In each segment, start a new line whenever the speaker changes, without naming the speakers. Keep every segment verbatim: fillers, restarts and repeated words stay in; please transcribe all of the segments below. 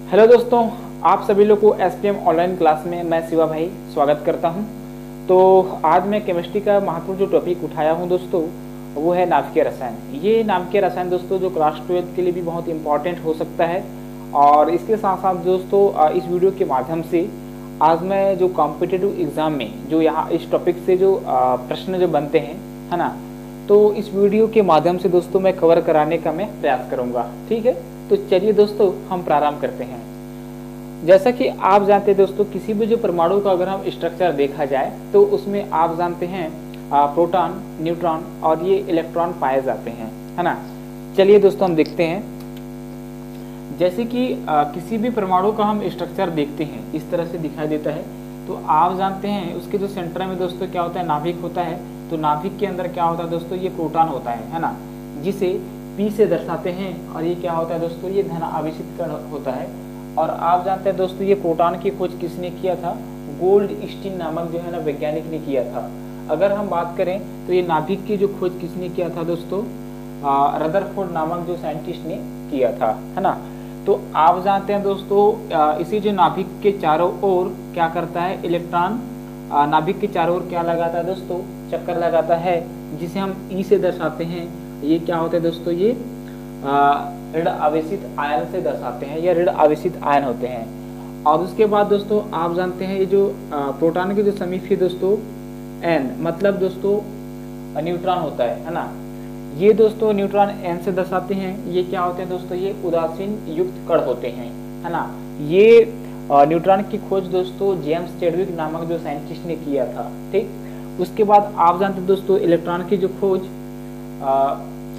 Hello दोस्तों, आप सभी लोग को S P M online class में मैं शिवा भाई स्वागत करता हूं। तो आज मैं केमिस्ट्री का महत्वपूर्ण जो टॉपिक उठाया हूं दोस्तों, वो है नाभिकीय रसायन। ये नाभिकीय रसायन दोस्तों जो क्लास ट्वेल्थ के लिए भी बहुत इंपॉर्टेंट हो सकता है। और इसके साथ साथ दोस्तों इस वीडियो के माध्यम से आज मैं जो कॉम्पिटिटिव एग्जाम में जो यहाँ इस टॉपिक से जो प्रश्न जो बनते हैं, है ना, तो इस वीडियो के माध्यम से दोस्तों मैं कवर कराने का मैं प्रयास करूँगा। ठीक है, तो चलिए दोस्तों हम प्रारंभ करते हैं। जैसा कि आप जानते हैं दोस्तों, किसी भी जो परमाणु का अगर हम स्ट्रक्चर देखा जाए तो उसमें आप जानते हैं प्रोटॉन, न्यूट्रॉन और ये इलेक्ट्रॉन पाए जाते हैं, है ना। चलिए दोस्तों हम देखते हैं। जैसे कि आ, किसी भी परमाणु का हम स्ट्रक्चर देखते हैं, इस तरह से दिखाई देता है। तो आप जानते हैं उसके जो सेंटर में दोस्तों क्या होता है, नाभिक होता है। तो नाभिक के अंदर क्या होता है दोस्तों, ये प्रोटॉन होता है, है ना, जिसे P से दर्शाते हैं। और ये क्या होता है दोस्तों, ये धन आवेशित कण होता है। और आप जानते हैं दोस्तों ये प्रोटॉन की खोज किसने किया था, गोल्डस्टीन नामक जो है ना वैज्ञानिक ने किया था। अगर हम बात करें तो ये नाभिक की जो खोज किसने किया था दोस्तों, रदरफोर्ड नामक जो साइंटिस्ट ने किया था, है ना। तो आप जानते हैं दोस्तों इसी जो नाभिक के चारों ओर क्या करता है, इलेक्ट्रॉन नाभिक के चारों ओर क्या लगाता है दोस्तों, चक्कर लगाता है, जिसे हम ई से दर्शाते हैं। ये क्या होता है दोस्तों, ये ऋण आवेशित आयन से दर्शाते हैं, या ऋण आवेशित आयन होते हैं। और उसके बाद दोस्तों आप जानते हैं ये जो प्रोटॉन के जो समीप है दोस्तों एन, मतलब दोस्तों न्यूट्रॉन होता है, है ना। ये दोस्तों न्यूट्रॉन एन से दर्शाते हैं। ये क्या होते हैं दोस्तों, ये उदासीन युक्त कण होते हैं, है ना। ये न्यूट्रॉन की खोज दोस्तों जेम्स चैडविक नामक जो साइंटिस्ट ने किया था। ठीक, उसके बाद आप जानते हैं दोस्तों इलेक्ट्रॉन की जो खोज आ,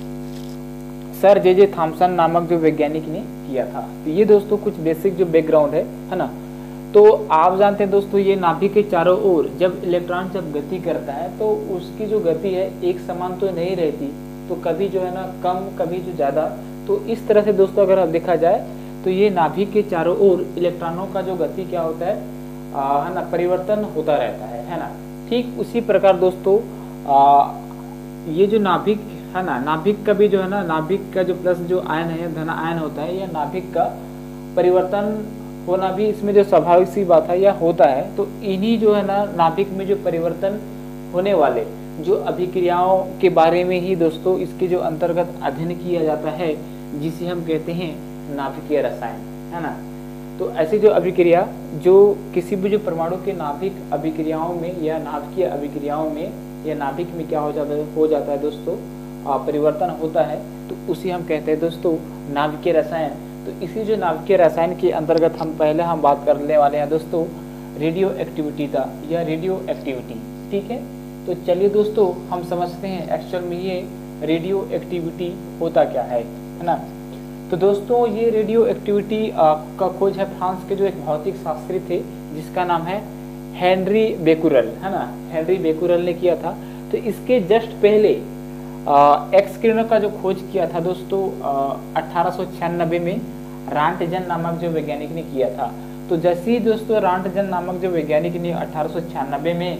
सर जे जे थॉमसन नामक जो वैज्ञानिक ने किया था। तो ये दोस्तों कुछ बेसिक जो बैकग्राउंड है, है ना। तो आप जानते हैं दोस्तों ये नाभिक के चारों ओर जब इलेक्ट्रॉन जब गति करता है तो उसकी जो गति है एक समान तो नहीं रहती, तो कभी जो है ना कम, कभी जो ज्यादा। तो इस तरह से दोस्तों अगर देखा जाए तो ये नाभिक के चारों ओर इलेक्ट्रॉनों का जो गति क्या होता है, आ, है ना, परिवर्तन होता रहता है, है ना। ठीक उसी प्रकार दोस्तों आ, ये जो नाभिक है ना, नाभिक का भी जो है ना, नाभिक का जो प्लस जो आयन है, धन आयन होता है, या नाभिक का परिवर्तन होना भी इसमें जो स्वाभाविक सी बात है या होता है। तो इन्हीं जो है ना नाभिक में जो परिवर्तन होने वाले जो अभिक्रियाओं के बारे में ही दोस्तों इसके जो अंतर्गत अध्ययन किया जाता है, जिसे हम कहते हैं नाभिकीय रसायन, है ना। तो ऐसी जो अभिक्रिया जो किसी भी जो परमाणु के नाभिक अभिक्रियाओं में या नाभिकीय अभिक्रियाओं में या नाभिक में क्या हो जाता है हो जाता है दोस्तों परिवर्तन होता है, तो उसी हम कहते हैं दोस्तों नाभिकीय रसायन। तो इसी जो नाभिकीय रसायन के अंतर्गत हम पहले हम बात करने वाले हैं दोस्तों रेडियो एक्टिविटी का, या रेडियो एक्टिविटी। ठीक है, तो चलिए दोस्तों हम समझते हैं एक्चुअल में ये रेडियो एक्टिविटी होता क्या है, है ना। तो दोस्तों ये रेडियो एक्टिविटी का खोज है फ्रांस के जो एक भौतिक शास्त्री थे जिसका नाम है हेनरी बेकुरल, है ना। हेनरी बेकुरल ने किया था। तो इसके जस्ट पहले एक्स किरणों का जो खोज किया था दोस्तों अठारह सौ छियानबे में रांटजन नामक जो वैज्ञानिक ने किया था। तो जैसे ही दोस्तों रांटजन नामक जो वैज्ञानिक ने अठारह सौ छियानबे में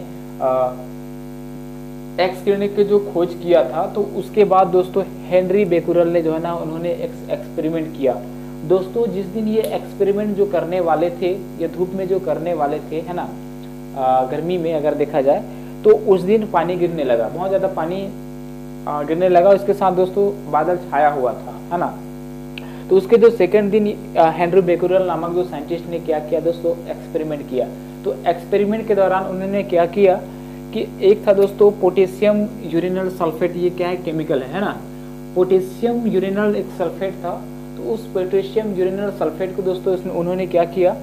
एक्स किरणों की जो खोज किया था, तो उसके बाद दोस्तों हेनरी बेकुरल ने जो है ना उन्होंने एक एक्सपेरिमेंट किया। दोस्तों जिस दिन ये एक्सपेरिमेंट जो करने वाले थे, ये धूप में जो करने वाले थे, है ना, आ, गर्मी में अगर देखा जाए तो उस दिन पानी गिरने लगा, बहुत ज्यादा पानी गिरने लगा। उसके साथ दोस्तों बादल छाया हुआ था, है ना। तो उसके जो सेकंड दिन हेनरी बेकुरल नामक जो साइंटिस्ट ने क्या किया दोस्तों, एक्सपेरिमेंट किया। तो एक्सपेरिमेंट के दौरान उन्होंने क्या किया कि एक था दोस्तों पोटेशियम यूरेनल सल्फेट, ये क्या है, केमिकल है, है ना। पोटेशियम यूरेनल एक सल्फेट था। तो उस पोटेशियम यूरेनल सल्फेट को दोस्तों उन्होंने क्या किया,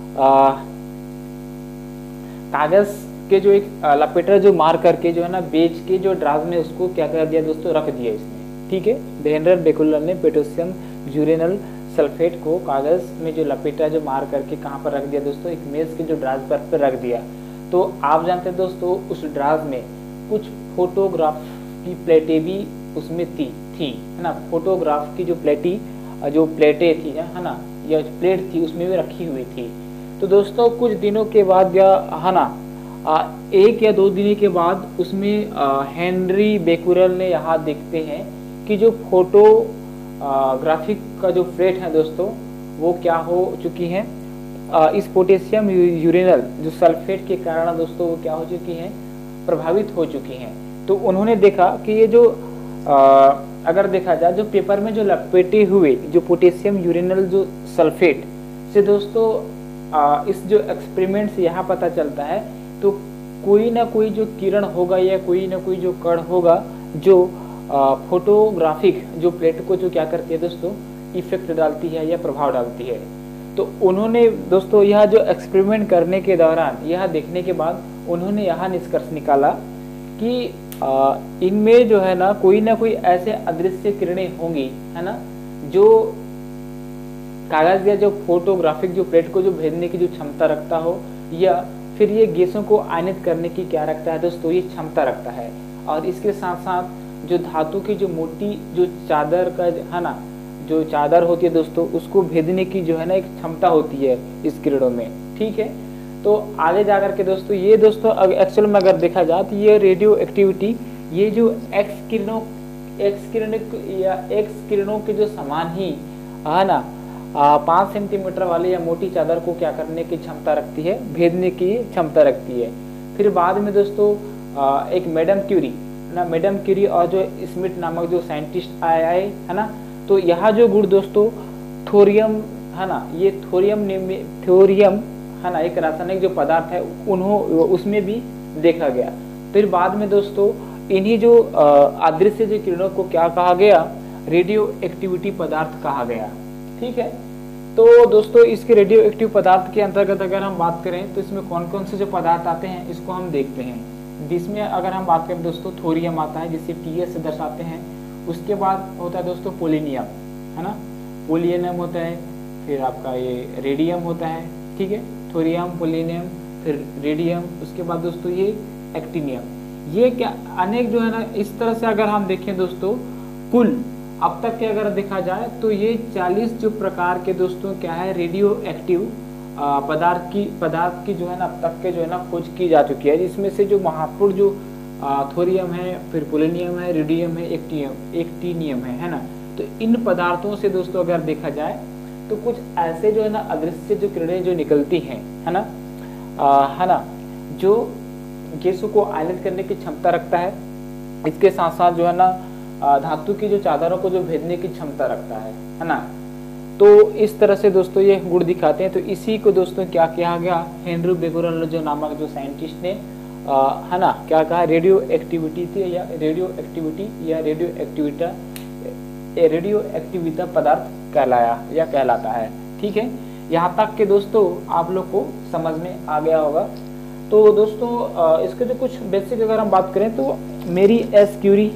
कागज के जो एक लपेटा जो मार करके जो है ना बेच के जो ड्राज में उसको क्या कर दिया दोस्तों, रख दिया इसने। ठीक है, हेनरी बेकुरल ने पोटेशियम यूरेनल सल्फेट को कागज में जो लपेटा जो मार करके कहाँ पर रख दिया दोस्तों, एक मेज के जो ड्राज पर, पर रख दिया। तो आप जानते हैं दोस्तों उस ड्राज में कुछ फोटोग्राफ की प्लेटें भी उसमें थी थी है ना। फोटोग्राफ की जो प्लेटी जो प्लेटें थी, है ना, या प्लेट थी उसमें भी रखी हुई थी। तो दोस्तों कुछ दिनों के बाद या है ना आ, एक या दो दिन के बाद उसमें हेनरी बेकुरल ने यहाँ देखते हैं कि जो फोटो ग्राफिक का जो प्लेट है दोस्तों वो क्या हो चुकी हैं, आ, इस पोटेशियम यूरेनल जो सल्फेट के कारण दोस्तों वो क्या हो चुकी हैं, प्रभावित हो चुकी हैं। तो उन्होंने देखा कि ये जो आ, अगर देखा जाए जो पेपर में जो लपेटे हुए जो पोटेशियम यूरेनल जो सल्फेट से दोस्तों आ, इस जो एक्सपेरिमेंट से यहाँ पता चलता है, तो कोई ना कोई जो किरण होगा या कोई ना कोई जो कण होगा जो फोटोग्राफिक जो प्लेट को जो क्या करती है दोस्तों, इफेक्ट डालती है या प्रभाव डालती है। तो उन्होंने दोस्तों यह जो एक्सपेरिमेंट करने के दौरान यह देखने के बाद उन्होंने यह निष्कर्ष निकाला कि इनमें जो है ना कोई ना कोई ऐसे अदृश्य किरणें होंगी, है ना, जो कागज या जो फोटोग्राफिक जो प्लेट को जो भेजने की जो क्षमता रखता हो, या फिर ये गैसों को आयनित करने की क्या रखता है दोस्तों, ये क्षमता रखता है। और इसके साथ साथ जो धातु की जो मोटी जो चादर का है ना, जो चादर होती है दोस्तों, उसको भेदने की जो है ना एक क्षमता होती है इस किरणों में, ठीक है। तो आगे जाकर के दोस्तों ये दोस्तों एक्चुअल में अगर देखा जाए तो ये रेडियो एक्टिविटी, ये जो एक्स किरणों एक्स किरणों या एक्स किरणों के जो समान ही है ना पाँच सेंटीमीटर वाले या मोटी चादर को क्या करने की क्षमता रखती है, भेदने की क्षमता रखती है। फिर बाद में दोस्तों आ, एक मैडम क्यूरी ना, मैडम क्यूरी और जो स्मिथ नामक जो साइंटिस्ट आए आए है ना, तो यहाँ जो गुण दोस्तों थोरियम है ना, ये थोरियम थोरियम है ना, एक रासायनिक जो पदार्थ है उन्हों उसमें भी देखा गया। फिर बाद में दोस्तों इन्हीं जो अदृश्य जो किरणों को क्या कहा गया, रेडियो एक्टिविटी पदार्थ कहा गया, ठीक है। तो दोस्तों इसके रेडियो एक्टिव पदार्थ के अंतर्गत अगर हम बात करें तो इसमें कौन कौन से जो पदार्थ आते हैं इसको हम देखते हैं। जिसमें अगर हम बात करें दोस्तों थोरियम आता है, जिसे टी एस से दर्शाते हैं। उसके बाद होता है दोस्तों पोलिनियम, है ना, पोलिनियम होता है। फिर आपका ये रेडियम होता है, ठीक है, थोरियम, पोलिनियम, फिर रेडियम। उसके बाद दोस्तों ये एक्टिनियम। ये क्या अनेक जो है ना, इस तरह से अगर हम देखें दोस्तों कुल अब तक के अगर देखा जाए तो ये चालीस जो प्रकार के दोस्तों क्या है रेडियो एक्टिव पदार्थ की पदार्थ की जो है ना अब तक के जो है ना खोज की जा चुकी है। जिसमें से जो महत्वपूर्ण जो थोरियम है, फिर पोलिनियम है, रेडियम है, एक्टिनियम एक्टिनियम है है ना। तो इन पदार्थों से दोस्तों अगर देखा जाए तो कुछ ऐसे जो है ना अदृश्य जो किरणें जो निकलती हैं, है ना, है ना, जो गैसों को आयनित करने की क्षमता रखता है। इसके साथ साथ जो है ना धातु की जो चादरों को जो भेदने की क्षमता रखता है, है ना। तो इस तरह से दोस्तों ये गुण दिखाते हैं। तो इसी को दोस्तों क्या कहा गया, हेनरी बेगुरल जो नामक जो साइंटिस्ट ने आ, है ना क्या कहा, रेडियो एक्टिविटी थी या रेडियो एक्टिविटी या रेडियो एक्टिविटा रेडियो एक्टिविटा पदार्थ कहलाया या कहलाता है, ठीक है। यहाँ तक के दोस्तों आप लोग को समझ में आ गया होगा। तो दोस्तों इसके जो कुछ बेसिक अगर हम बात करें तो मेरी एस क्यूरी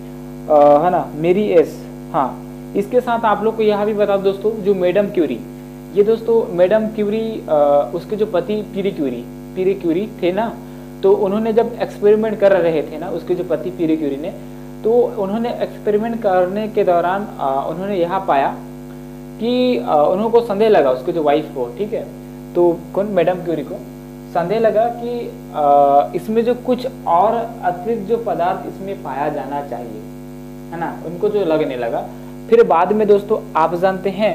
है ना, मेरी एस, हाँ, इसके साथ आप लोग को यह भी बता दोस्तों जो मैडम क्यूरी, ये दोस्तों मैडम क्यूरी उसके जो पति पीरी क्यूरी पीरी क्यूरी थे ना, तो उन्होंने जब एक्सपेरिमेंट कर रहे थे ना, उसके जो पति पीरी क्यूरी ने, तो उन्होंने एक्सपेरिमेंट करने के दौरान उन्होंने यह पाया कि उन्होंने को संदेह लगा, उसके जो वाइफ को, ठीक है, तो कौन मैडम क्यूरी को संदेह लगा कि इसमें जो कुछ और अतिरिक्त जो पदार्थ इसमें पाया जाना चाहिए, है ना, उनको जो लगने लगा। फिर बाद में दोस्तों आप जानते हैं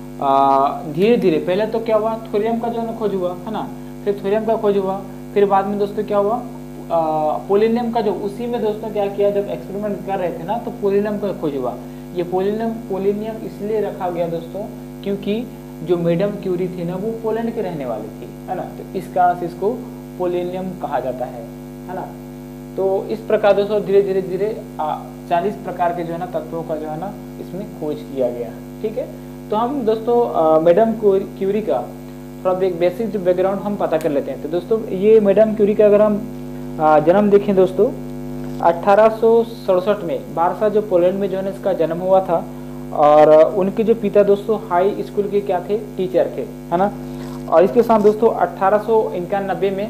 धीरे धीरे पहले तो क्या हुआ, थोरियम का जो है खोज हुआ, है ना, फिर थोरियम का खोज हुआ। फिर बाद में दोस्तों क्या हुआ, पोलिनियम का जो, उसी में दोस्तों क्या किया, जब एक्सपेरिमेंट कर रहे थे ना तो पोलिनियम का खोज हुआ। ये पोलिनियम पोलिनियम इसलिए रखा गया दोस्तों क्योंकि जो मैडम क्यूरी थी ना वो पोलैंड के रहने वाली थी, है ना, तो इस कारण से इसको पोलिनियम कहा जाता है, है ना। तो इस प्रकार दोस्तों धीरे धीरे धीरे चालीस प्रकार के जो है ना तत्वों का जो है ना इसमें खोज किया गया, ठीक है। तो हम दोस्तों मैडम क्यूरी का थोड़ा एक बेसिक जो बैकग्राउंड हम पता कर लेते हैं। तो दोस्तों ये मैडम क्यूरी का अगर हम जन्म देखें दोस्तों अठारह सौ सड़सठ में वारसा जो पोलैंड में जो है ना इसका जन्म हुआ था। और उनके जो पिता दोस्तों हाई स्कूल के क्या थे, टीचर थे, है ना। और इसके साथ दोस्तों अठारह सौ इक्यानबे में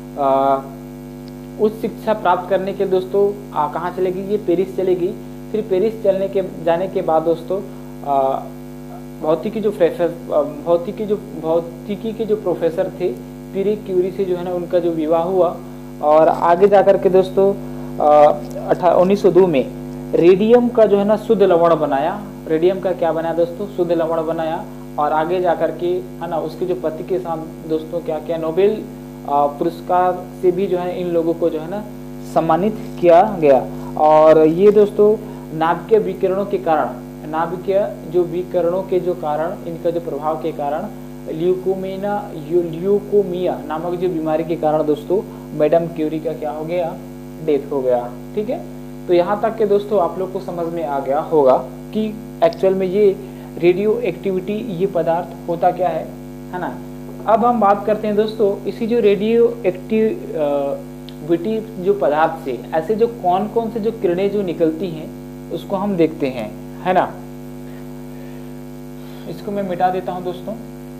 उच्च शिक्षा प्राप्त करने के दोस्तों कहाँ चलेगी, ये पेरिस चलेगी। फिर पेरिस चलने के जाने के बाद दोस्तों भौतिकी जो प्रोफेसर भौतिकी जो भौतिकी के जो प्रोफेसर थे पीरी क्यूरी से जो है ना उनका जो विवाह हुआ। और आगे जाकर के दोस्तों उन्नीस सौ दो में रेडियम का जो है ना शुद्ध लवण बनाया। रेडियम का क्या बनाया दोस्तों, शुद्ध लवण बनाया। और आगे जाकर के है ना उसके जो पति के साथ दोस्तों क्या किया, नोबेल पुरस्कार से भी जो है इन लोगों को जो है ना सम्मानित किया गया। और ये दोस्तों नाभिकीय विकिरणों के कारण, नाभिकीय जो विकिरणों के जो कारण, इनका जो प्रभाव के कारण ल्यूकोमिया ल्यूकोमिया नामक जो बीमारी के कारण दोस्तों मैडम क्यूरी का क्या हो गया, डेथ हो गया। ठीक है, तो यहाँ तक के दोस्तों आप लोग को समझ में आ गया होगा कि एक्चुअल में ये रेडियो एक्टिविटी ये पदार्थ होता क्या है, है ना। अब हम बात करते हैं दोस्तों इसी जो रेडियो एक्टिविटी जो पदार्थ से ऐसे जो कौन कौन से जो किरणें जो निकलती हैं उसको हम देखते हैं, है ना। इसको मैं मिटा देता हूं दोस्तों।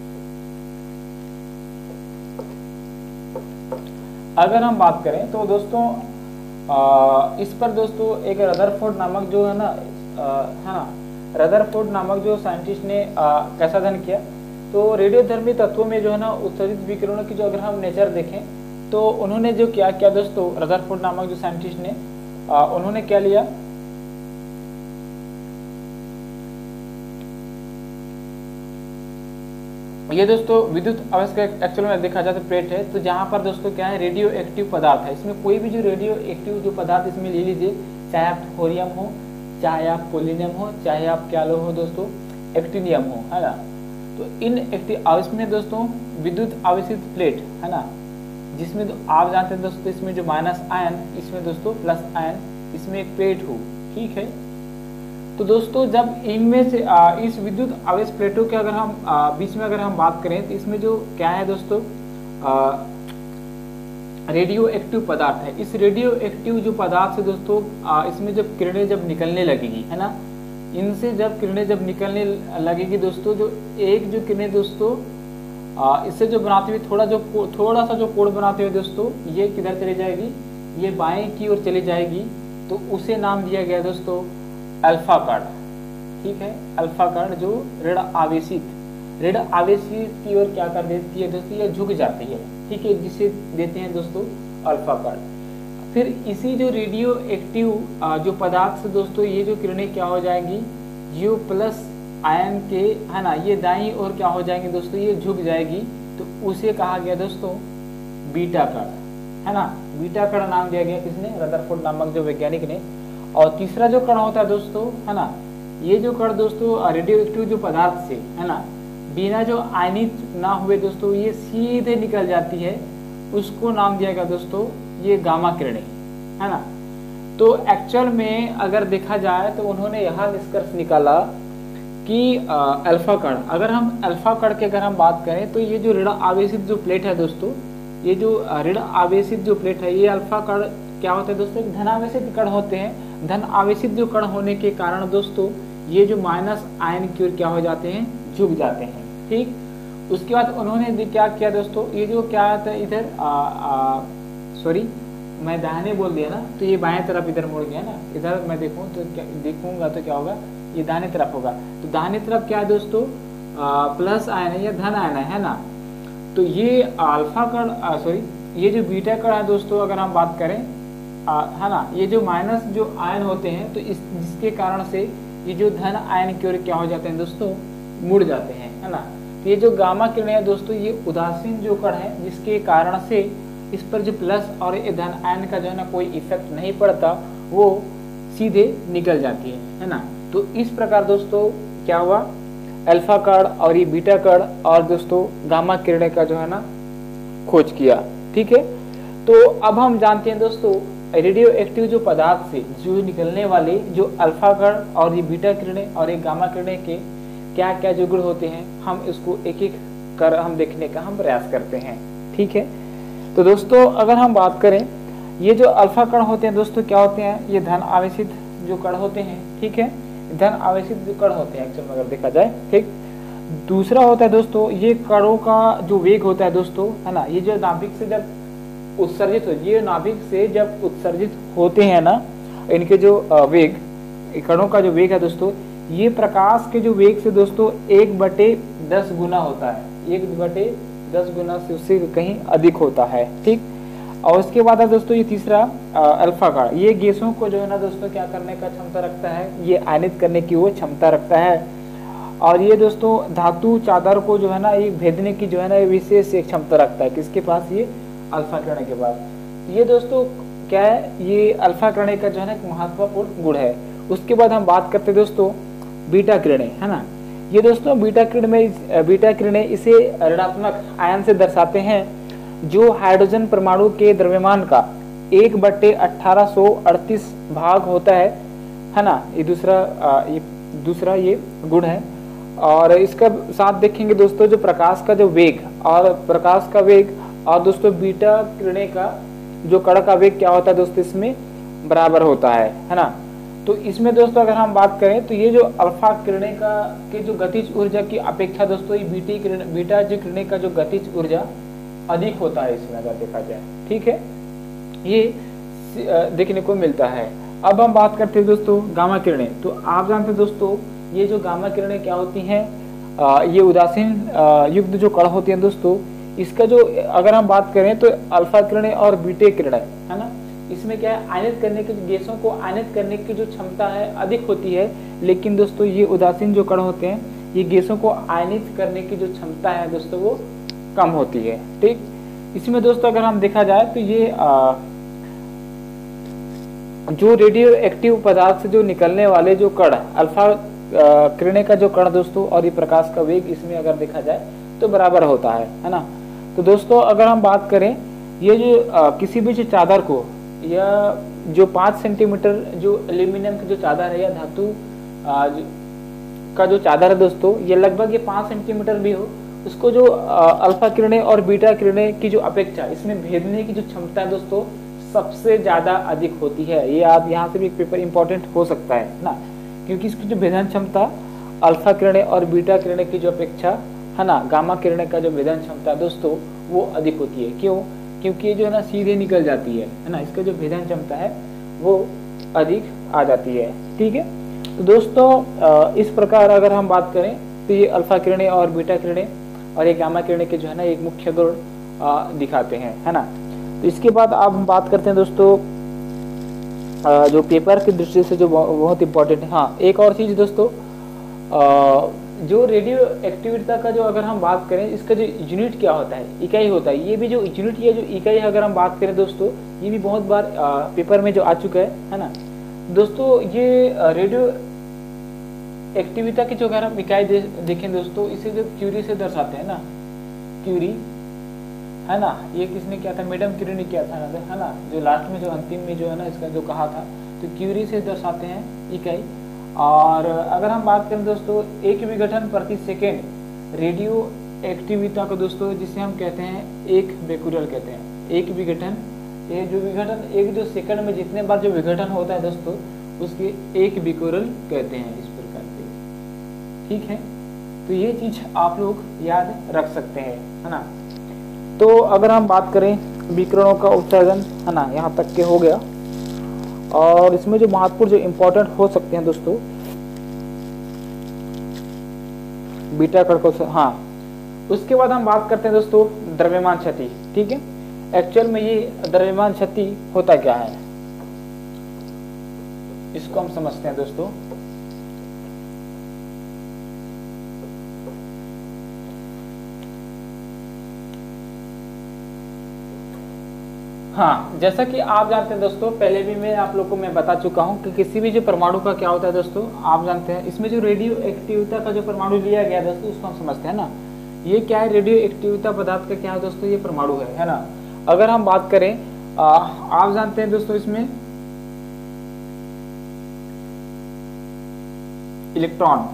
अगर हम बात करें तो दोस्तों आ, इस पर दोस्तों एक रदरफोर्ड नामक जो है ना है ना रदरफोर्ड नामक जो साइंटिस्ट ने आ, कैसा अध्ययन किया, तो रेडियोधर्मी तत्वों में जो है ना उत्सर्जित विकिरणों की जो अगर हम नेचर देखें तो उन्होंने जो क्या किया दोस्तों, रदरफोर्ड नामक जो साइंटिस्ट ने आ, उन्होंने क्या लिया, ये दोस्तों विद्युत आवेश का एक्चुअल में देखा जाए तो प्लेट है, तो जहां पर दोस्तों क्या है रेडियो एक्टिव पदार्थ है, इसमें कोई भी जो रेडियो एक्टिव जो पदार्थ इसमें ले लीजिए, चाहे आप थोरियम हो, चाहे आप पोलिनियम हो, चाहे आप क्या लो हो दोस्तों एक्टिनियम हो, है ना। तो इन एक्टिव आवेश में दोस्तों विद्युत आवेशित प्लेट है ना, जिसमें तो आप जानते हैं दोस्तों इसमें जो माइनस आयन, इसमें दोस्तों प्लस आयन, इसमें एक प्लेट हो, ठीक है। तो दोस्तों जब इनमें से आ, इस विद्युत आवेश प्लेटों के अगर हम आ, बीच में अगर हम बात करें तो इसमें जो क्या है दोस्तों रेडियो एक्टिव पदार्थ है, इस रेडियो एक्टिव जो पदार्थ से दोस्तों आ, इसमें जब किरणें जब निकलने लगेगी, है ना, इनसे जब किरणें जब निकलने लगेगी दोस्तों, जो एक जो किरणें दोस्तों आ, इससे जो बनाती हुई थोड़ा जो थोड़ा सा जो कोण बनाते हुए दोस्तों ये किधर चली जाएगी, ये बाएं की ओर चली जाएगी, तो उसे नाम दिया गया दोस्तों अल्फा कण, ठीक है। अल्फा कण जो ऋण आवेशित ऋण आवेशित की ओर क्या कर देती है दोस्तों, ये झुक जाती है, ठीक है, जिसे देते हैं दोस्तों अल्फा कण। फिर इसी जो रेडियो एक्टिव जो पदार्थ से दोस्तों ये जो किरणें क्या हो जाएंगी, जो प्लस आयन के है ना ये दाईं ओर क्या हो जाएंगे दोस्तों, ये झुक जाएगी, तो उसे कहा गया दोस्तों बीटा कण, है ना। बीटा कण नाम दिया गया किसने, रदरफोर्ड नामक जो वैज्ञानिक ने। और तीसरा जो कण होता है दोस्तों, है ना, ये जो कण दोस्तों रेडियो एक्टिव जो पदार्थ से है ना बिना जो आयनित ना हुए दोस्तों ये सीधे निकल जाती है, उसको नाम दिया गया दोस्तों ये गामा किरणें, है ना। तो एक्चुअल में अगर देखा जाए तो उन्होंने यह निष्कर्ष निकाला कि अल्फा कण, अगर हम अल्फा कण की अगर हम बात करें तो ये जो ऋण आवेशित जो प्लेट है दोस्तों, ये जो ऋण आवेशित जो प्लेट है, ये अल्फा कण क्या होता है दोस्तों, धन आवेशित कण होते हैं। धन आवेशित जो कण होने के कारण दोस्तों ये जो माइनस आयन की ओर क्या हो जाते हैं, झुक जाते हैं, ठीक। उसके बाद उन्होंने क्या किया दोस्तों, ये जो क्या आता है इधर सॉरी मैं दाहिने बोल दिया ना, तो ये बाएं तरफ इधर मुड़ गया ना, इधर मैं देखूं तो क्या देखूंगा तो क्या होगा, ये दाहिने तरफ होगा। तो दाहिने तरफ क्या है दोस्तों प्लस आयन है या धन आयन है ना। तो ये अल्फा कण सॉरी ये जो बीटा कण है दोस्तों अगर हम बात करें आ, है ना, ये जो माइनस जो आयन होते हैं तो इस जिसके कारण से ये जो धन आयन की ओर क्या हो जाते हैं दोस्तों, मुड़ जाते हैं, है ना। तो ये जो गामा किरणें हैं दोस्तों ये उदासीन जो कण है, जिसके कारण से इस पर जो प्लस और ये धन आयन का जो है ना कोई इफेक्ट नहीं पड़ता, वो सीधे निकल जाती है, है ना। तो इस प्रकार दोस्तों क्या हुआ, अल्फा कण और ये बीटा कण और दोस्तों गामा किरणें का जो है ना खोज किया, ठीक है। तो अब हम जानते हैं दोस्तों रेडियो एक्टिव जो पदार्थ से जो निकलने वाले जो अल्फा कण और ये बीटा किरणें और ये गामा किरणें के क्या क्या जो गुण होते हैं, हम इसको एक एक कर हम देखने का हम प्रयास करते हैं, ठीक है। तो दोस्तों अगर हम बात करें, ये जो अल्फा कण होते हैं दोस्तों क्या होते हैं, ये धन आवेशित जो कण होते हैं, ठीक है, धन आवेशित जो कण होते हैं एक्चुअल में अगर देखा जाए, ठीक। दूसरा होता है दोस्तों ये कणों का जो वेग होता है दोस्तों, है ना, ये जो नाभिक से जब उत्सर्जित हो ये नाभिक से जब उत्सर्जित होते हैं ना, इनके जो वेग कणों का जो वेग है दोस्तों, ये प्रकाश के जो वेग से दोस्तों एक बटे दस गुना होता है, एक बटे दस गुना से उससे कहीं अधिक होता है, ठीक। और उसके बाद है दोस्तों ये तीसरा अल्फा कण, ये गैसों को जो है ना दोस्तों क्या करने का क्षमता रखता है, ये आयनित करने की वो क्षमता रखता है। और ये दोस्तों धातु चादर को जो है ना ये भेदने की जो है ना ये विशेष एक क्षमता रखता है। किसके पास? ये अल्फा किरणें के पास। ये दोस्तों क्या है? ये अल्फा किरणें का जो है ना एक महत्वपूर्ण गुण है। उसके बाद हम बात करते हैं दोस्तों बीटा किरणें, है ना। ये दोस्तों बीटा किरण में बीटा किरणें इसे ऋणात्मक आयन से दर्शाते हैं जो हाइड्रोजन परमाणु के द्रव्यमान का एक बट्टे अठारह सौ अड़तीस भाग होता है, है ना। ये दूसरा ये दूसरा ये गुण है। और इसका साथ देखेंगे दोस्तों जो प्रकाश का जो वेग और प्रकाश का वेग और दोस्तों बीटा किरणें का जो कण का वेग क्या होता है दोस्तों इसमें बराबर होता है, है ना। तो इसमें दोस्तों अगर हम बात करें तो ये जो अल्फा किरणें का के जो गतिज ऊर्जा की अपेक्षा दोस्तों ये बीटी किरण बीटा जो किरणें का जो गतिज ऊर्जा अधिक होता है इसमें अगर देखा जाए, ठीक है, ये देखने को मिलता है। अब हम बात करते हैं दोस्तों गामा किरणें। तो आप जानते हैं दोस्तों ये जो गामा किरणें क्या होती हैं, ये उदासीन युक्त जो कण होती हैं दोस्तों, इसका जो अगर हम बात करें तो अल्फा किरणें और बीटा किरणें, है ना, इसमें क्या है आयनित करने की गैसों को आयनित करने की जो क्षमता है अधिक होती है। लेकिन दोस्तों ये उदासीन जो कण होते हैं ये गैसों को आयनित करने की जो क्षमता है दोस्तों वो कम होती है, ठीक। इसमें दोस्तों अगर हम देखा जाए तो ये आ, जो रेडियो एक्टिव पदार्थ से जो निकलने वाले जो कण अल्फा किरणें का जो कण दोस्तों और ये प्रकाश का वेग इसमें अगर देखा जाए तो बराबर होता है, है ना। तो दोस्तों अगर हम बात करें ये जो आ, किसी भी जो चादर को या जो पाँच सेंटीमीटर जो एल्यूमिनियम की जो चादर है या धातु का जो चादर है दोस्तों ये लगभग ये पाँच सेंटीमीटर भी हो, उसको जो अल्फा किरणें और बीटा किरणें की जो अपेक्षा इसमें भेदने की जो क्षमता है दोस्तों सबसे ज्यादा अधिक होती है। ये आप यहाँ से भी एक पेपर इंपॉर्टेंट हो सकता है ना, क्योंकि इसकी जो भेदन क्षमता अल्फा किरणें और बीटा किरणें की जो अपेक्षा, है ना, गामा किरणें का जो भेदन क्षमता दोस्तों वो अधिक होती है। क्यों? क्योंकि ये जो है ना सीधे निकल जाती है, है ना, इसका जो भेदन क्षमता है वो अधिक आ जाती है, ठीक है। तो दोस्तों इस प्रकार अगर हम बात करें तो ये अल्फा किरणें और बीटा किरणें और ये गामा किरणें के जो है ना एक मुख्य गुण दिखाते हैं, है ना। तो इसके बाद आप बात करते हैं दोस्तों जो पेपर की दृष्टि से जो बहुत इंपॉर्टेंट है। हाँ, एक और चीज दोस्तों जो रेडियो एक्टिविटी का जो अगर हम बात करें इसका जो यूनिट क्या होता है, इकाई होता है। ये भी जो यूनिट या जो इकाई अगर हम बात करें दोस्तों ये भी बहुत बार पेपर में जो आ चुका है, है ना दोस्तों। ये रेडियो एक्टिविटी की जो अगर हम इकाई दे, देखें दोस्तों इसे जो क्यूरी से दर्शाते हैं ना, क्यूरी, है ना, ये किसने किया था? मैडम क्यूरी ने किया था ना, है ना, जो लास्ट में जो अंतिम में जो है ना इसका जो कहा था, तो क्यूरी से दर्शाते हैं इकाई। और अगर हम बात करें दोस्तों एक विघटन प्रति सेकेंड रेडियो एक्टिविटी को दोस्तों जिसे हम कहते हैं एक बेकुरल कहते हैं। एक विघटन, ये जो विघटन एक जो सेकंड में जितने बार जो विघटन होता है दोस्तों उसके एक बेकुरल कहते हैं, इस प्रकार से, ठीक है। तो ये चीज आप लोग याद रख सकते हैं, है ना। तो अगर हम बात करें विकिरणों का उत्सर्जन, है ना, यहाँ तक के हो गया। और इसमें जो महत्वपूर्ण जो इम्पोर्टेंट हो सकते हैं दोस्तों बीटा कण को, हाँ, उसके बाद हम बात करते हैं दोस्तों द्रव्यमान क्षति, ठीक है। एक्चुअल में ये द्रव्यमान क्षति होता क्या है इसको हम समझते हैं दोस्तों। हाँ, जैसा कि आप जानते हैं दोस्तों पहले भी मैं आप लोगों को मैं बता चुका हूं कि किसी भी जो परमाणु का क्या होता है दोस्तों आप जानते हैं। इसमें जो रेडियो एक्टिविटी का जो परमाणु लिया गया दोस्तों उसको हम समझते हैं ना। ये क्या है? रेडियो एक्टिविटी पदार्थ का क्या है दोस्तों? ये परमाणु है, है ना। अगर हम बात करें आ, आप जानते हैं दोस्तों इसमें इलेक्ट्रॉन,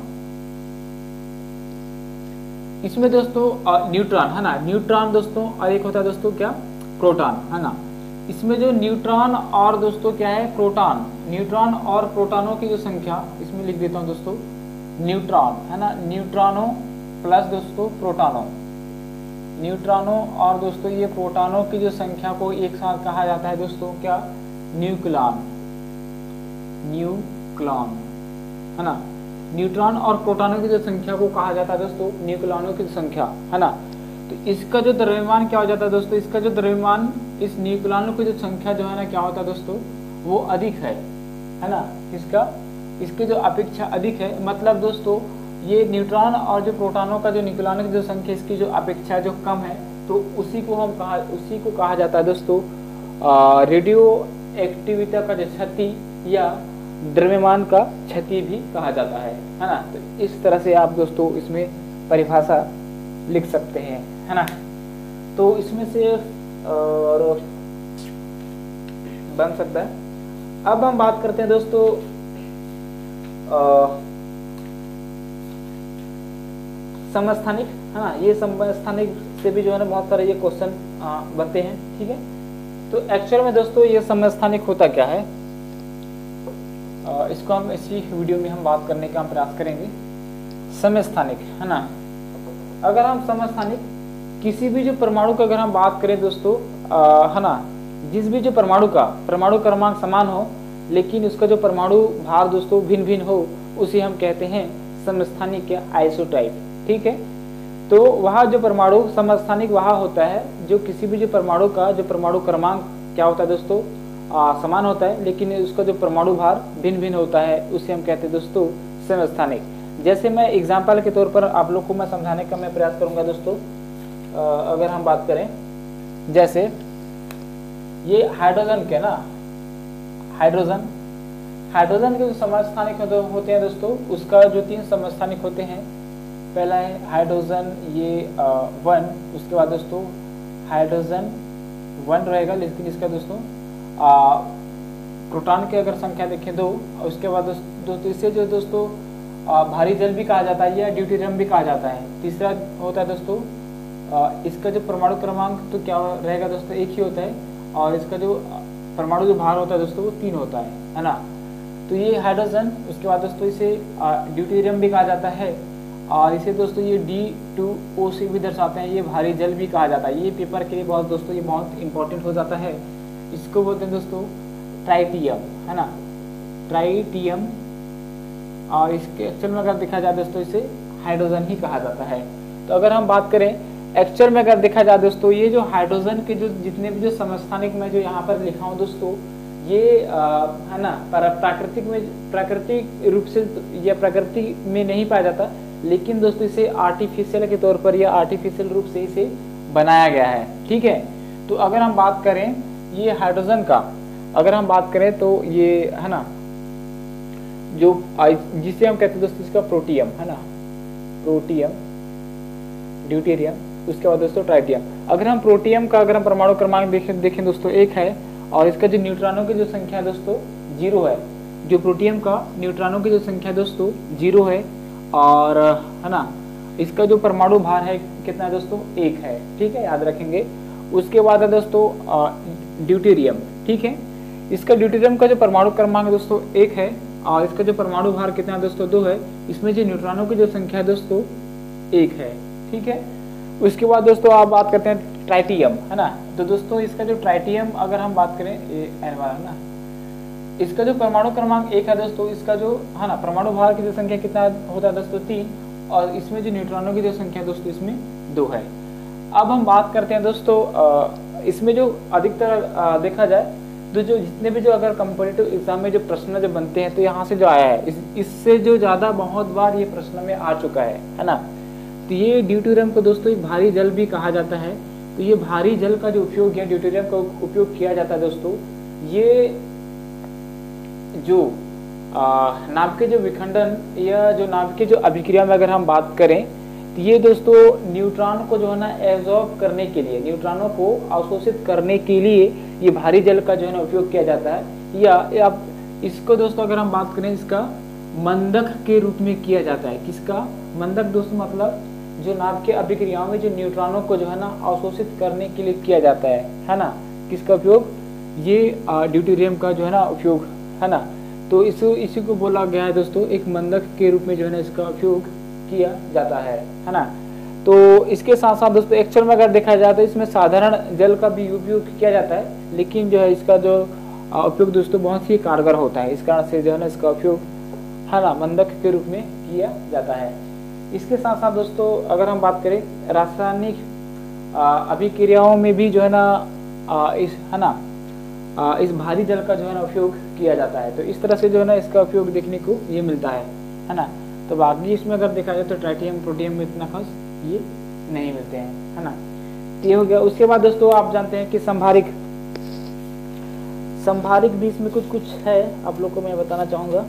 इसमें दोस्तों न्यूट्रॉन, है ना, न्यूट्रॉन दोस्तों, और एक होता है दोस्तों क्या? प्रोटॉन, है ना। इसमें जो न्यूट्रॉन और दोस्तों क्या है? प्रोटॉन, न्यूट्रॉन और प्रोटॉनों की जो संख्या इसमें लिख देता हूं दोस्तों, न्यूट्रॉन, है ना, न्यूट्रॉनों प्लस दोस्तों प्रोटॉनों, न्यूट्रॉनों और दोस्तों ये प्रोटॉनों की जो संख्या को एक साथ कहा जाता है दोस्तों क्या? न्यूक्लियॉन, न्यूक्लियॉन, है ना। न्यूट्रॉन और प्रोटॉनों की जो संख्या को कहा जाता है दोस्तों न्यूक्लियॉनों की संख्या, है ना। तो इसका जो द्रव्यमान क्या हो जाता है दोस्तों? इसका जो द्रव्यमान इस न्यूक्लियॉनों की जो संख्या जो है ना क्या होता है दोस्तों? वो अधिक है, है ना। इसका इसके जो अपेक्षा अधिक है, मतलब दोस्तों ये न्यूट्रॉन और जो प्रोटॉनों का जो न्यूक्लियॉन की जो संख्या इसकी जो अपेक्षा जो कम है, तो उसी को हम कहा उसी को कहा जाता है दोस्तों रेडियो एक्टिविटी का जो क्षति या द्रव्यमान का क्षति भी कहा जाता है है ना। तो इस तरह से आप दोस्तों इसमें परिभाषा लिख सकते हैं, है ना। तो इसमें से और बन सकता है। अब हम बात करते हैं दोस्तों समस्थानिक, है ना। ये समस्थानिक से भी जो है ना बहुत सारे ये क्वेश्चन बनते हैं, ठीक है। तो एक्चुअल में दोस्तों ये समस्थानिक होता क्या है, आ, इसको हम इसी वीडियो में हम बात करने का हम प्रयास करेंगे। समस्थानिक, है ना। अगर हम समस्थानिक किसी भी जो परमाणु का अगर हम बात करें दोस्तों, है ना, जिस भी जो परमाणु का परमाणु क्रमांक समान हो लेकिन उसका जो परमाणु भार दोस्तों भिन्न भिन्न हो, उसे हम कहते हैं समस्थानिक या आइसोटाइप, ठीक है। तो वह जो परमाणु समस्थानिक वह होता है जो किसी भी जो परमाणु का जो परमाणु क्रमांक क्या होता है दोस्तों आ, समान होता है लेकिन उसका जो परमाणु भार भिन्न भिन्न होता है, उसे हम कहते हैं दोस्तों समस्थानिक। जैसे मैं एग्जाम्पल के तौर पर आप लोग को मैं समझाने का मैं प्रयास करूंगा दोस्तों। आ, अगर हम बात करें जैसे ये हाइड्रोजन के ना हाइड्रोजन हाइड्रोजन के जो समस्थानिक होते हैं दोस्तों, उसका जो तीन समस्थानिक होते हैं, पहला है हाइड्रोजन ये आ, वन, उसके बाद दोस्तों हाइड्रोजन वन रहेगा लेकिन इसका दोस्तों प्रोटॉन की अगर संख्या देखें दो, उसके बाद दोस्तों इसे जो दोस्तों आ, भारी जल भी कहा जाता है या ड्यूटेरियम भी कहा जाता है। तीसरा होता है दोस्तों आ, इसका जो परमाणु क्रमांक तो क्या रहेगा दोस्तों एक ही होता है, और इसका जो परमाणु जो भार होता है दोस्तों वो तीन होता है, है ना। तो ये हाइड्रोजन, उसके बाद दोस्तों इसे ड्यूटेरियम भी कहा जाता है, और इसे दोस्तों ये डी टू ओ से भी दर्शाते हैं, ये भारी जल भी कहा जाता है। ये पेपर के लिए बहुत दोस्तों ये बहुत इंपॉर्टेंट हो जाता है। इसको बोलते हैं दोस्तों ट्राइटियम, है ना, ट्राइटियम। और इसके एक्चुअल में अगर देखा जाए दोस्तों इसे हाइड्रोजन ही कहा जाता है। तो अगर हम बात करें एक्चुअल में अगर देखा जाए दोस्तों, ये जो हाइड्रोजन के जो जितने भी जो समस्थानिक में जो यहाँ पर लिखा हूँ दोस्तों, ये आ, है ना प्राकृतिक में प्राकृतिक रूप से या प्रकृति में नहीं पाया जाता, लेकिन दोस्तों इसे आर्टिफिशियल के तौर पर या आर्टिफिशियल रूप से इसे बनाया गया है, ठीक है। तो अगर हम बात करें ये हाइड्रोजन का, अगर हम बात करें तो ये है ना जो जिसे हम कहते हैं दोस्तों इसका प्रोटियम, है ना, प्रोटियम, ड्यूटेरियम, उसके बाद दोस्तों ट्राइटियम। अगर हम प्रोटियम का अगर हम परमाणु क्रमांक देखें देखें दोस्तों एक है, और इसका जो न्यूट्रॉनों की जो संख्या दोस्तों जीरो है। जो प्रोटियम का न्यूट्रॉनों की जो संख्या दोस्तों जीरो है, और है ना इसका जो परमाणु भार है कितना है दोस्तों एक है, ठीक है, याद रखेंगे। उसके बाद है दोस्तों ड्यूटेरियम, ठीक है। इसका ड्यूटेरियम का जो परमाणु क्रमांक दोस्तों एक है, और इसका जो परमाणु भार कितना है दोस्तों दो है। इसमें जो न्यूट्रॉनों की जो संख्या दोस्तों एक है, ठीक है। उसके बाद दोस्तों आप बात करते हैं ट्राइटियम, है ना। तो दोस्तों इसका जो ट्राइटियम अगर हम बात करें ये एन वाला ना, इसका जो परमाणु क्रमांक एक है दोस्तों, इसका जो है ना परमाणु भार की जो संख्या कितना होता है दोस्तों तीन, और इसमें जो न्यूट्रॉनों की जो संख्या दोस्तों इसमें दो है। अब हम बात करते हैं दोस्तों इसमें जो अधिकतर देखा जाए तो जो जितने भी जो अगर कम्पिटिटिव एग्जाम में जो प्रश्न जो बनते हैं, तो यहाँ से जो आया है इस, इससे जो ज़्यादा बहुत बार ये प्रश्न में आ चुका है, है ना। तो ये ड्यूटेरियम को दोस्तों एक भारी जल भी कहा जाता है। तो ये भारी जल का जो उपयोग है ड्यूटेरियम का उपयोग किया जाता है दोस्तों, ये जो नाभ के जो विखंडन या जो नाभ के जो अभिक्रिया में अगर हम बात करें, तो ये दोस्तों न्यूट्रॉन को जो है ना एब्जॉर्ब करने के लिए, न्यूट्रॉनों को अवशोषित करने के लिए ये भारी जल का जो है ना उपयोग किया जाता है। या आप इसको दोस्तों अगर हम बात करें इसका मंदक के रूप में किया जाता है। किसका मंदक दोस्तों, मतलब जो नाभ के अभिक्रियाओं में जो न्यूट्रॉनों को जो है ना अवशोषित करने के लिए किया जाता है, है ना। किसका उपयोग, ये ड्यूटेरियम का जो है ना उपयोग, है ना। तो इस इसी को बोला गया है दोस्तों एक मंदक के रूप में जो है ना इसका उपयोग किया जाता है, है ना। तो इसके साथ साथ दोस्तों एक्चुअल में अगर देखा जाए तो इसमें साधारण जल का भी उपयोग किया जाता है, लेकिन जो है इसका जो उपयोग दोस्तों बहुत ही कारगर होता है। इस कारण से जो है ना इसका उपयोग है ना मंदक के रूप में किया जाता है। इसके साथ साथ दोस्तों अगर हम बात करें रासायनिक अभिक्रियाओं में भी जो है ना आ, इस है ना आ, इस भारी जल का जो है ना उपयोग किया जाता है। तो इस तरह से जो है ना इसका उपयोग देखने को ये मिलता है, है ना। तो बाकी इसमें अगर देखा जाए तो ट्राइटियम प्रोटियम में इतना खास ये नहीं मिलते हैं, है ना। ये हो गया। उसके बाद दोस्तों आप जानते हैं कि संभारिक संभारिक भी इसमें कुछ कुछ है, आप लोग को मैं बताना चाहूंगा।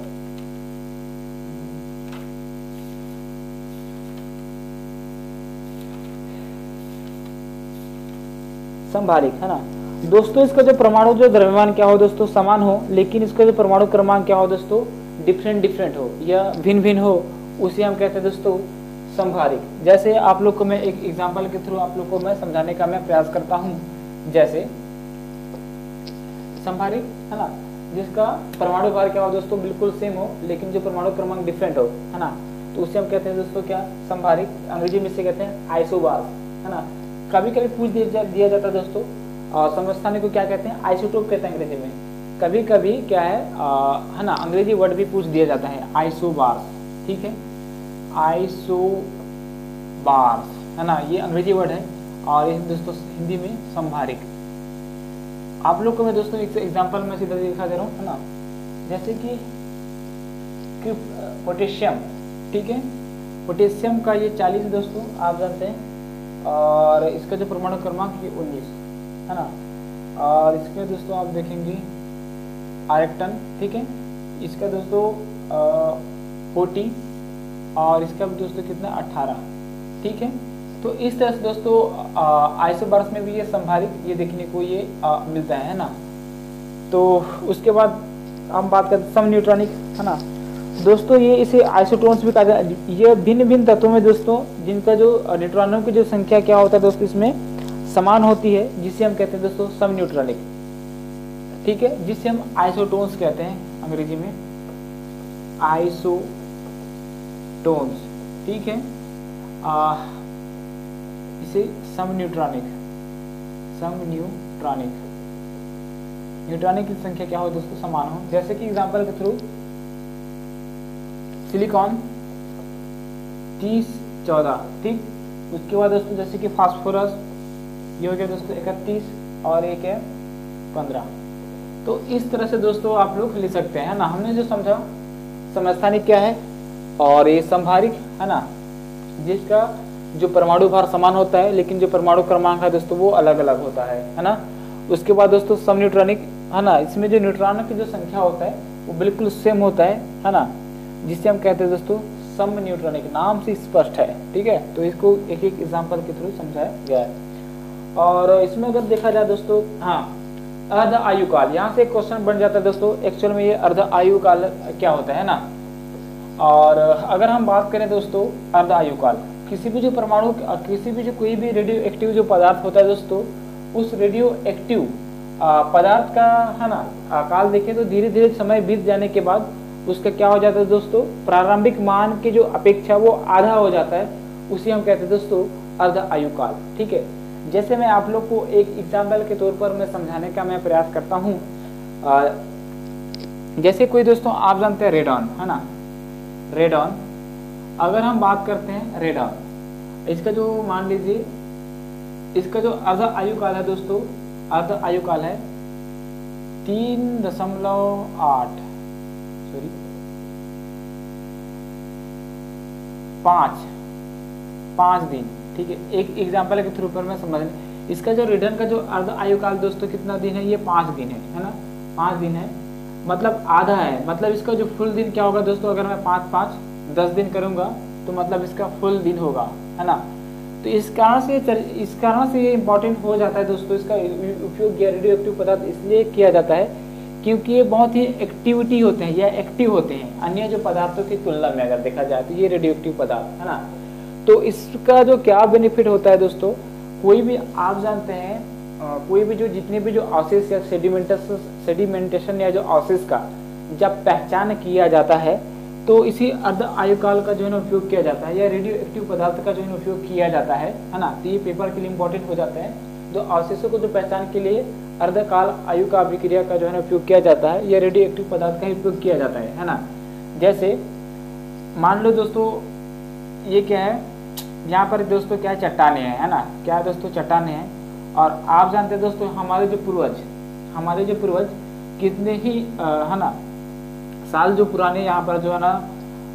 संभारिक, है ना दोस्तों, इसका जो परमाणु जो द्रव्यमान क्या हो दोस्तों समान हो, लेकिन इसका जो परमाणु क्रमांक क्या हो दोस्तों डिफरेंट डिफरेंट हो या भिन्न भिन्न हो, उसे हम कहते हैं दोस्तों संभारिक। जैसे आप लोग को मैं एक एग्जांपल के थ्रू आप लोग को मैं समझाने का मैं प्रयास करता हूं। जैसे संभारिक, है ना, जिसका परमाणु भार क्या हो दोस्तों बिल्कुल सेम हो, लेकिन जो परमाणु क्रमांक डिफरेंट हो, है ना, तो उसे हम कहते हैं दोस्तों क्या संभारिक। अंग्रेजी में से कहते हैं आइसोबार्स, है ना। कभी कभी पूछ दिया, दिया जाता है दोस्तों और समस्थानिक को क्या कहते हैं आइसोटोप कहते हैं अंग्रेजी में। कभी कभी क्या है आ, है ना अंग्रेजी वर्ड भी पूछ दिया जाता है आइसोबार्स, ठीक है, आइसोबार्स, है ना, ये अंग्रेजी वर्ड है। और ये दोस्तों हिंदी में संभारिक। आप लोग को मैं दोस्तों एक एग्जांपल में सीधा दिखा दे रहा हूँ, है ना। जैसे कि पोटेशियम, ठीक है, पोटेशियम का ये चालीस दोस्तों आप जानते हैं, और इसका जो परमाणु क्रमांक ये उन्नीस, है ना। और इसके दोस्तों आप देखेंगे आयतन, ठीक है, इसका दोस्तों फोर्टी, और इसका भी दोस्तों कितना अठारह, ठीक है। तो इस तरह से दोस्तों आइसोबार्स में भी ये संभारिक ये देखने को ये आ, मिलता है ना। तो उसके बाद हम बात करते हैं समन्यूट्रॉनिक, है ना दोस्तों, ये इसे आइसोटोन्स भी कहा जाता है। ये भिन्न भिन्न तत्वों में दोस्तों जिनका जो न्यूट्रॉनों की जो संख्या क्या होता है दोस्तों इसमें समान होती है, जिसे हम कहते हैं दोस्तों समन्यूट्रॉनिक, ठीक है, जिसे हम आइसोटोन्स कहते हैं अंग्रेजी में आइसोटोन्स, ठीक है। आ, इसे समन्यूट्रॉनिक समन्यूट्रॉनिक न्यूट्रॉनिक की संख्या क्या हो दोस्तों समान हो। जैसे कि एग्जांपल के थ्रू सिलिकॉन तीस चौदह, ठीक। उसके बाद दोस्तों जैसे कि फास्फोरस ये हो गया दोस्तों इकतीस और एक है पंद्रह। तो इस तरह से दोस्तों आप लोग लिख सकते हैं, है ना। हमने जो समझा समस्थानिक क्या है और ये संभारिक, है ना, जिसका जो परमाणु भार समान होता है लेकिन जो परमाणु क्रमांक है दोस्तों वो अलग अलग होता है, है ना। उसके बाद दोस्तों समन्यूट्रॉनिक, है ना, इसमें जो न्यूट्रॉनों की जो संख्या होता है वो बिल्कुल सेम होता है, है ना, जिसे हम कहते हैं दोस्तों समन्यूट्रॉनिक, नाम से स्पष्ट है, ठीक है। तो इसको एक एक एग्जांपल के थ्रू समझाया गया है। और इसमें अगर देखा जाए दोस्तों, हाँ, अर्ध आयुकाल, यहाँ से एक क्वेश्चन बन जाता है दोस्तों एक्चुअल में ये अर्ध आयुकाल क्या होता है ना। और अगर हम बात करें दोस्तों अर्ध आयुकाल, किसी भी जो परमाणु किसी भी जो कोई भी रेडियो एक्टिव जो पदार्थ होता है दोस्तों, उस रेडियो एक्टिव पदार्थ का, है ना, काल देखें तो धीरे धीरे समय बीत जाने के बाद उसका क्या हो जाता है दोस्तों प्रारंभिक मान की जो अपेक्षा वो आधा हो जाता है, उसे हम कहते हैं दोस्तों अर्ध आयुकाल, ठीक है। जैसे मैं आप लोग को एक एग्जाम्पल के तौर पर मैं समझाने का मैं प्रयास करता हूँ। जैसे कोई दोस्तों आप जानते हैं रेडॉन, है ना, रेडॉन, अगर हम बात करते हैं रेडॉन, इसका जो मान लीजिए इसका जो अर्ध आयुकाल है दोस्तों, अर्ध आयुकाल है तीन दशमलव आठ सॉरी पाँच पाँच दिन, ठीक है। एक एग्जाम्पल के थ्रू पर मैं समझ, इसका जो रेडॉन का जो अर्ध आयुकाल दोस्तों कितना दिन है, ये पाँच दिन है, है ना, पाँच दिन है, मतलब आधा है। मतलब इसका जो फुल दिन क्या होगा दोस्तों, अगर मैं पाँच पाँच दस दिन करूंगा तो मतलब इसका फुल दिन होगा, है ना। तो इस कारण से इस कारण से ये इंपॉर्टेंट हो जाता है दोस्तों। इसका उपयोग रेडियो एक्टिव पदार्थ इसलिए किया जाता है क्योंकि ये बहुत ही एक्टिविटी होते हैं या एक्टिव होते हैं अन्य जो पदार्थों की तुलना में। अगर देखा जाए तो ये रेडियो एक्टिव पदार्थ, है ना। तो इसका जो क्या बेनिफिट होता है दोस्तों, कोई भी आप जानते हैं आ, कोई भी जो जितने भी जो ऑसिस या सेडिमेंटेशन सेडिमेंटेशन या जो ऑसिस का जब पहचान किया जाता है तो इसी अर्ध आयुकाल का जो है ना उपयोग किया जाता है या रेडियो एक्टिव पदार्थ का जो है ना उपयोग किया जाता है, है ना। तो ये पेपर के लिए इंपॉर्टेंट हो जाता है। जो अवशेषों को जो पहचान के लिए अर्धकाल आयु का अभिक्रिया का जो है ना उपयोग किया जाता है या रेडियो एक्टिव पदार्थ का ही उपयोग किया जाता है, है ना। जैसे मान लो दोस्तों ये क्या है, यहाँ पर दोस्तों क्या है, चट्टाने हैं, है ना, क्या है दोस्तों, चट्टाने हैं। और आप जानते हैं दोस्तों हमारे जो पूर्वज हमारे जो पूर्वज कितने ही है ना साल जो पुराने यहाँ पर जो है ना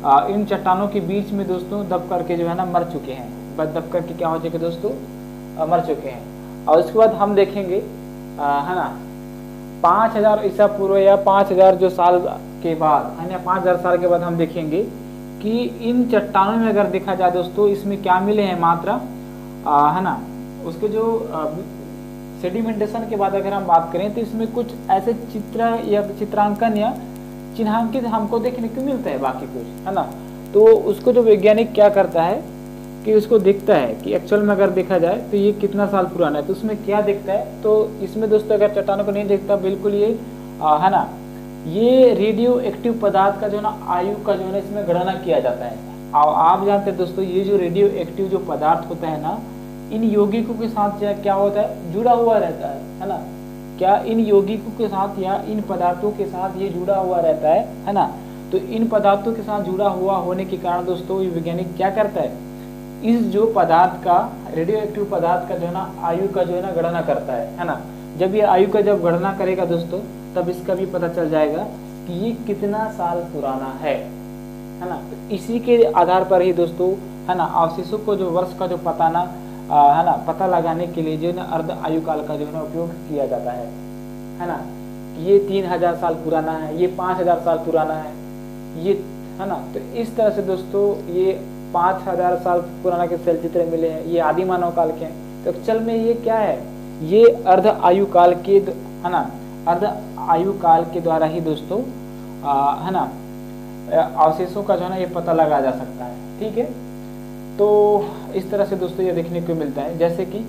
आ, इन चट्टानों के बीच में दोस्तों दब करके जो है ना मर चुके हैं, बस दब करके क्या हो चुके दोस्तों, आ, मर चुके हैं। और उसके बाद हम देखेंगे आ, है ना पाँच हजार ईसा पूर्व या पाँच हजार जो साल के बाद है ना, पाँच हजार साल के बाद हम देखेंगे कि इन चट्टानों में अगर देखा जाए दोस्तों, इसमें क्या मिले हैं मात्रा, आ, है ना उसके जो सेडिमेंटेशन के बाद अगर हम बात करें तो इसमें कुछ ऐसे चित्र या चित्रांकन या चिन्हांकित हमको देखने को मिलता है, बाकी कुछ है ना। तो उसको जो वैज्ञानिक क्या करता है कि उसको देखता है कि एक्चुअल में अगर देखा जाए तो ये कितना साल पुराना है, तो उसमें क्या देखता है, तो इसमें दोस्तों अगर चट्टानों को नहीं देखता बिल्कुल ये आ, है ना ये रेडियो एक्टिव पदार्थ का जो ना आयु का जो है इसमें गणना किया जाता है। और आप जानते हैं दोस्तों ये जो रेडियो एक्टिव जो पदार्थ होता है ना, इन यौगिकों के साथ क्या होता है, जुड़ा हुआ रहता है है ना, क्या इन यौगिकों के साथ या इन पदार्थों के साथ ये जुड़ा हुआ रहता है है ना। तो इन पदार्थों के साथ जुड़ा हुआ होने के कारण दोस्तों ये वैज्ञानिक क्या करता है, इस जो पदार्थ का रेडियो एक्टिव पदार्थ का जो है ना आयु का जो है ना गणना करता है है ना। जब ये आयु का जब गणना करेगा दोस्तों, तब इसका भी पता चल जाएगा कि ये कितना साल पुराना है है ना। तो इसी के आधार पर ही दोस्तों है ना अवशेषों को जो वर्ष का जो पता ना है ना पता लगाने के लिए जो है ना अर्ध आयु काल का जो है ना उपयोग किया जाता है है ना। ये तीन हजार साल पुराना है, ये पाँच हजार साल पुराना है, ये है ना। तो इस तरह से दोस्तों ये पाँच हजार साल पुराना के सेल चित्र मिले हैं, ये आदि मानव काल के हैं। तो एक्चुअल में ये क्या है, ये अर्ध आयु काल के है ना अर्ध आयु काल के द्वारा ही दोस्तों है ना अवशेषों का जो है ना ये पता लगाया जा सकता है। ठीक है, तो इस तरह से दोस्तों ये देखने को मिलता है, जैसे कि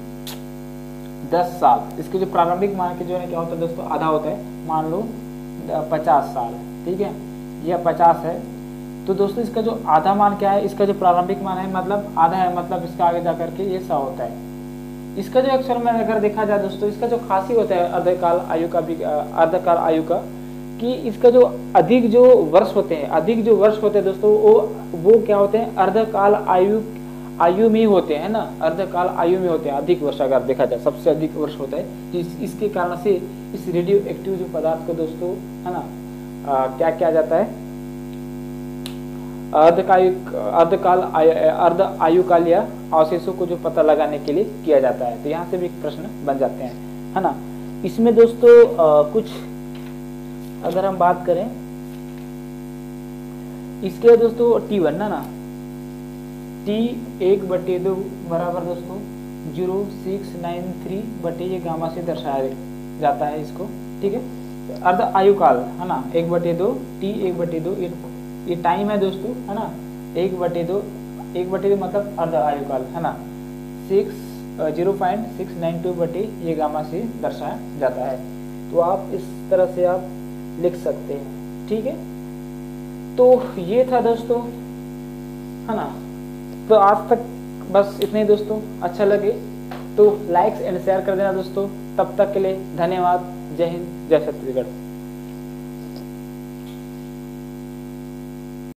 दस साल इसके जो प्रारंभिक मान के जो है क्या होता है दोस्तों, आधा होता है। मान लो पचास साल, ठीक है, यह पचास है, तो दोस्तों इसका जो आधा मान क्या है, इसका जो प्रारंभिक मान है मतलब आधा है, मतलब इसका आगे जा करके ये सौ होता है। इसका जो अक्षर में अगर देखा जाए दोस्तों, इसका जो खासी होता है अर्धकाल आयु का भी अर्धकाल आयु का, कि इसका जो अधिक जो वर्ष होते हैं अधिक जो वर्ष होते हैं दोस्तों वो वो क्या होते हैं, अर्धकाल आयु आयु में होते हैं ना, अर्धकाल आयु में होते हैं अधिक वर्ष अगर देखा जाए, सबसे अधिक वर्ष होता है। तो इस, इसके कारण से इस रेडियो एक्टिव जो पदार्थ को दोस्तों है ना आ, क्या किया जाता है, अर्धकाल अर्धकाल अर्ध आयु काल या अवशेषों को जो पता लगाने के लिए किया जाता है। तो यहाँ से भी प्रश्न बन जाते हैं है ना। इसमें दोस्तों आ, कुछ अगर हम बात करें इसके दोस्तों टी वन ना ना टी एक बटे दो बराबर दोस्तों जीरो सिक्स नाइन थ्री बटे ये गामा से दर्शाया जाता है इसको। ठीक है, अर्ध आयु काल है ना, एक बटे दो टी एक बटे दो ये टाइम है दोस्तों है ना, एक बटे दो एक बटे दो मतलब अर्ध आयु काल है ना, six zero point six nine two बटे ये गामा से दर्शाया जाता है। तो आप इस तरह से आप लिख सकते हैं। ठीक है, तो ये था दोस्तों है ना। तो आज तक बस इतने ही दोस्तों, अच्छा लगे तो लाइक्स एंड शेयर कर देना दोस्तों। तब तक के लिए धन्यवाद। जय हिंद, जय छत्तीसगढ़।